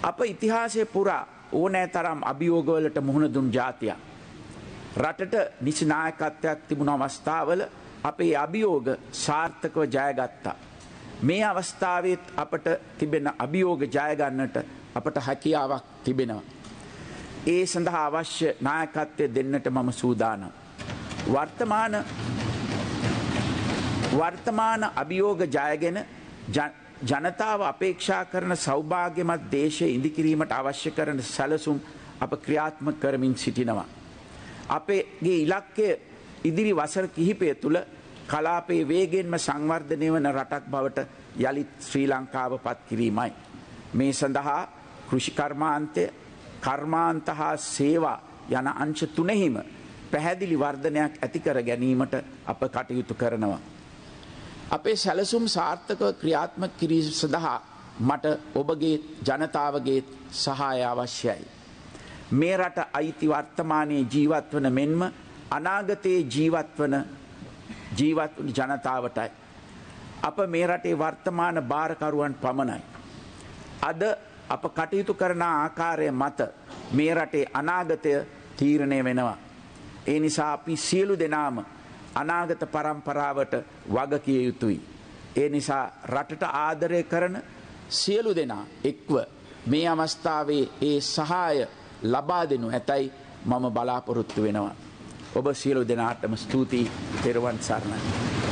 අප ඉතිහාසයේ පුරා ඕනෑ තරම් අභියෝගවලට මුහුණ දුන් ජාතියක්. රටට නිසි නායකත්වයක් තිබුණු අවස්ථාවල අපේ අභියෝග සාර්ථකව ජයගත්තා. මේ අවස්ථාවෙත් අපට තිබෙන අභියෝග ජය ගන්නට අපට හැකියාවක් තිබෙනවා. ඒ සඳහා අවශ්‍ය නායකත්වය දෙන්නට මම සූදානම්. වර්තමාන අභියෝග ජයගෙන ජනතාව අපේක්ෂා කරන සෞභාග්‍යමත් දේශය ඉදිකිරීමට අවශ්‍ය කරන සැලසුම් අප ක්‍රියාත්මක කරමින් සිටිනවා. අපේගේ ඉලක්කය ඉදිරි වසර කිහිපය තුළ කලාපයේ වේගෙන්ම සංවර්ධනය වන රටක් බවට යළිත් ශ්‍රී ලංකාව පත් කිරීමයි. මේ සඳහා කෘෂිකර්මාන්තය, කර්මාන්ත හා සේවා යන අංශ තුනෙහිම පැහැදිලි වර්ධනයක් ඇති කර ගැනීමට අප කටයුතු කරනවා. අපේ සැලසුම් සාර්ථකව ක්‍රියාත්මක කිරීම සඳහා මට ඔබගේ ජනතාවගේ සහාය අවශ්‍යයි. මේ රට අයිති වර්තමානයේ ජීවත් වන මෙන්ම අනාගතයේ ජීවත් වන ජනතාවටයි. අප මේ රටේ වර්තමාන භාරකරුවන් පමණයි. අද අප කටයුතු කරන ආකාරය මත මේ රටේ අනාගතය තීරණය වෙනවා. ඒ නිසා අපි සියලු දෙනාම අනාගත පරම්පරාවට වගකිය යුතුයි. ඒ නිසා රටට ආදරය කරන සියලු දෙනා එක්ව මේ අවස්ථාවේ ඒ සහාය ලබා දෙනු ඇතැයි මම බලාපොරොත්තු වෙනවා. ඔබ සියලු දෙනාටම ස්තුතියි. තෙරුවන් සරණයි.